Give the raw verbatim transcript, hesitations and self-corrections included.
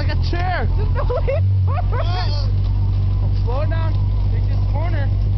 like a chair. Just no way forward. Oh, slow it down. Take this corner.